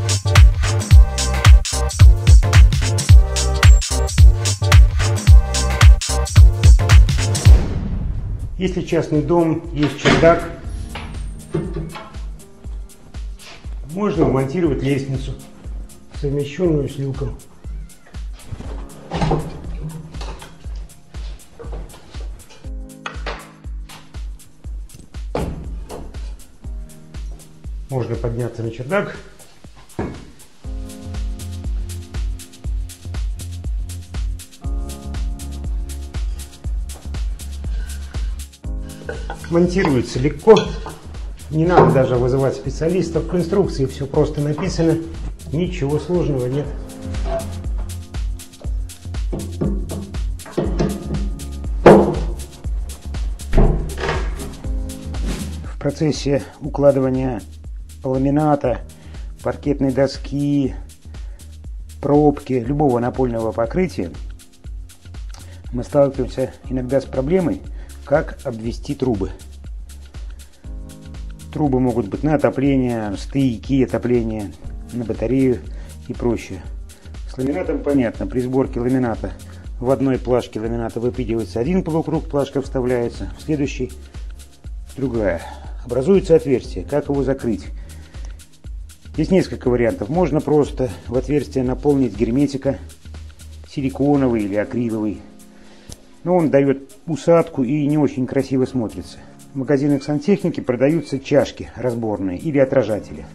Если частный дом, есть чердак, можно вмонтировать лестницу, совмещенную с люком. Можно подняться на чердак. Монтируется легко. Не надо даже вызывать специалистов. В инструкции все просто написано. Ничего сложного нет. В процессе укладывания ламината, паркетной доски, пробки, любого напольного покрытия мы сталкиваемся иногда с проблемой, как обвести трубы. Трубы могут быть на отопление, стояки отопления, на батарею и прочее. С ламинатом понятно. При сборке ламината в одной плашке ламината выпиливается один полукруг, плашка вставляется, в следующий другая. Образуется отверстие. Как его закрыть? Есть несколько вариантов. Можно просто в отверстие наполнить герметика, силиконовый или акриловый. Но он дает усадку и не очень красиво смотрится. В магазинах сантехники продаются чашки разборные или отражатели.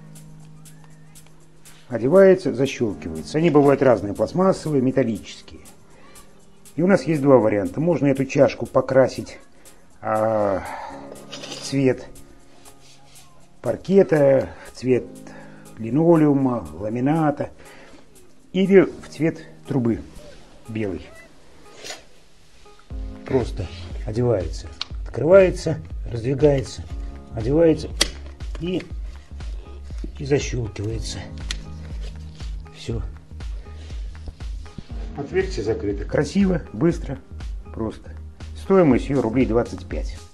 Одевается, защелкивается. Они бывают разные, пластмассовые, металлические. И у нас есть два варианта. Можно эту чашку покрасить в цвет паркета, в цвет линолеума, ламината или в цвет трубы белый. Просто одевается, открывается, раздвигается, одевается и защелкивается. Все. Отверстие закрыто. Красиво, быстро, просто. Стоимость ее рублей 25.